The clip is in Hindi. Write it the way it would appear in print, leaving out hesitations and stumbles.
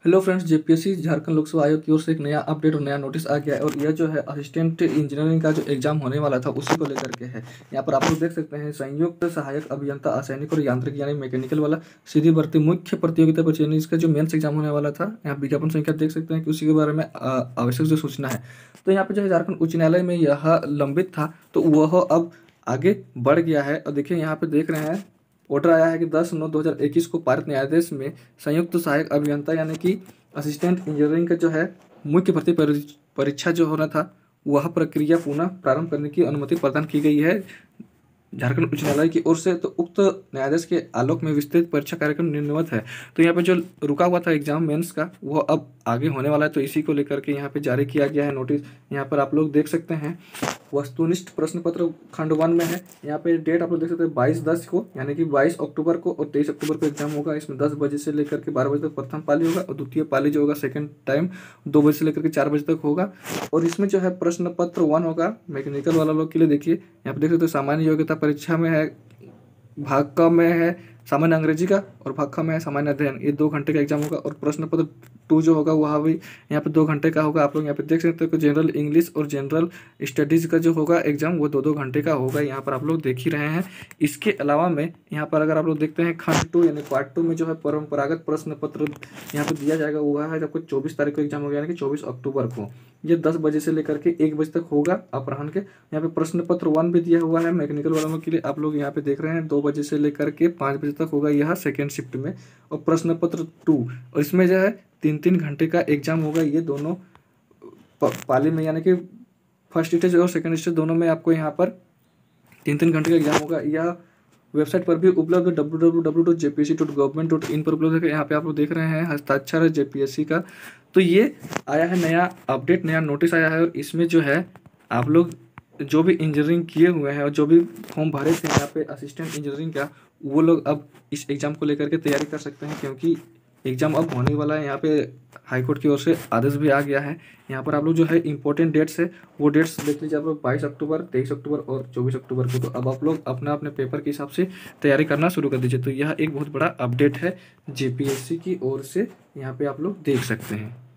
हेलो फ्रेंड्स, जेपीएससी झारखंड लोक सेवा आयोग की ओर से एक नया अपडेट और नया नोटिस आ गया है। और यह जो है असिस्टेंट इंजीनियरिंग का जो एग्जाम होने वाला था उसी को लेकर के है। यहाँ पर आप लोग देख सकते हैं, संयुक्त सहायक अभियंता असैनिक और यांत्रिक यानी मैकेनिकल वाला सीधी भर्ती मुख्य प्रतियोगिता पर चयन, इसका जो मेंस एग्जाम होने वाला था, यहाँ विज्ञापन संख्या देख सकते हैं कि उसी के बारे में आवश्यक जो सूचना है। तो यहाँ पे जो है झारखंड उच्च न्यायालय में यह लंबित था, तो वह अब आगे बढ़ गया है। और देखिए यहाँ पे देख रहे हैं, ऑर्डर आया है कि 10/9/2021 को पारित न्यायाधीश में संयुक्त सहायक अभियंता यानी कि असिस्टेंट इंजीनियरिंग का जो है मुख्य भर्ती परीक्षा जो होना था, वह प्रक्रिया पुनः प्रारंभ करने की अनुमति प्रदान की गई है झारखंड उच्च न्यायालय की ओर से। तो उक्त न्यायाधीश के आलोक में विस्तृत परीक्षा कार्यक्रम निर्मित है। तो यहाँ पे जो रुका हुआ था एग्जाम मेंस का, वो अब आगे होने वाला है। तो इसी को लेकर के यहाँ पे जारी किया गया है नोटिस। यहाँ पर आप लोग देख सकते हैं, वस्तुनिष्ठ प्रश्न पत्र खंड 1 में है। यहाँ पे डेट आप लोग देख सकते हैं 22/10 को, यानी कि 22 अक्टूबर को और 23 अक्टूबर को एग्जाम होगा। इसमें 10 बजे से लेकर के 12 बजे तक प्रथम पाली होगा और द्वितीय पाली जो होगा सेकंड टाइम 2 बजे से लेकर के 4 बजे तक होगा। और इसमें जो है प्रश्न पत्र 1 होगा मैकेनिकल वाला लोग के लिए। देखिए यहाँ पे देख सकते हो, सामान्य योग्यता परीक्षा में है, भाग क में है सामान्य अंग्रेजी का और भाग ख में है सामान्य अध्ययन। ये 2 घंटे का एग्जाम होगा। और प्रश्न पत्र 2 जो होगा वह भी यहाँ पे 2 घंटे का होगा। आप लोग यहाँ पे देख सकते हो कि जनरल इंग्लिश और जनरल स्टडीज़ का जो होगा एग्जाम, वो 2-2 घंटे का होगा। यहाँ पर आप लोग देख ही रहे हैं। इसके अलावा में यहाँ पर अगर आप लोग देखते हैं खंड 2 यानी पार्ट 2 में जो है परंपरागत प्रश्न पत्र यहाँ पे दिया जाएगा। वो है आपको 24 तारीख को एग्जाम होगा, यानी कि 24 अक्टूबर को। ये 10 बजे से लेकर के 1 बजे तक होगा अपराह्न के। यहाँ पे प्रश्न पत्र 1 भी दिया हुआ है मैकेनिकल वालों के लिए। आप लोग यहाँ पे देख रहे हैं 2 बजे से लेकर के 5 बजे तक होगा यह सेकेंड शिफ्ट में। और प्रश्न पत्र 2, और इसमें जो है 3-3 घंटे का एग्जाम होगा। ये दोनों पाली में, यानी कि फर्स्ट स्टेज और सेकंड स्टेज दोनों में आपको यहाँ पर 3-3 घंटे का एग्जाम होगा। यह वेबसाइट पर भी उपलब्ध www.jpsc.gov.in पर उपलब्ध है। यहाँ पे आप लोग देख रहे हैं हस्ताक्षर है जेपीएससी का। तो ये आया है नया अपडेट, नया नोटिस आया है। और इसमें जो है आप लोग जो भी इंजीनियरिंग किए हुए हैं और जो भी फॉर्म भरे थे यहाँ पे असिस्टेंट इंजीनियरिंग का, वो लोग अब इस एग्ज़ाम को लेकर के तैयारी कर सकते हैं, क्योंकि एग्ज़ाम अब होने वाला है। यहाँ पे हाईकोर्ट की ओर से आदेश भी आ गया है। यहाँ पर आप लोग जो है इंपॉर्टेंट डेट्स है, वो डेट्स देख लीजिए आप लोग, 22 अक्टूबर, 23 अक्टूबर और 24 अक्टूबर को। तो अब आप लोग अपना अपने पेपर के हिसाब से तैयारी करना शुरू कर दीजिए। तो यह एक बहुत बड़ा अपडेट है जेपीएससी की ओर से, यहाँ पे आप लोग देख सकते हैं।